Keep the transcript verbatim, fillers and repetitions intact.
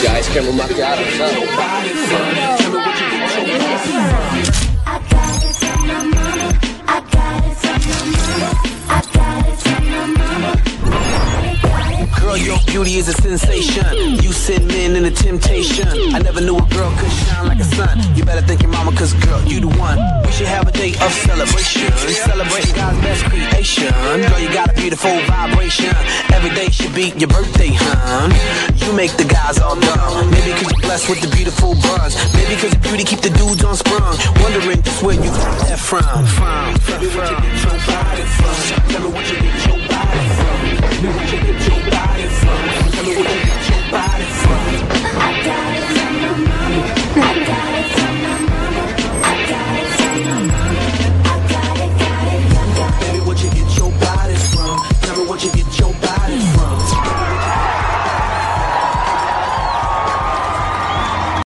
The ice cream with macchiato. What's up? I got it from my mama. I got it from my mama. I got it from my mama. Girl, your beauty is a sensation. You send men in a temptation. I never knew a girl could shine like a sun. You better thank your mama, cause girl, you the one. We should have a day of celebration. Celebrating God's best creation. Girl, you got a beautiful vibration. Every day should be your birthday, huh? You make the guys all dumb. Maybe cause you're blessed with the beautiful buzz. Maybe cause your beauty keep the dudes on sprung. Wondering just where you got that from. From, from, from. Tell me what you get your body from. Tell me what you get your body from. Tell me what you get your body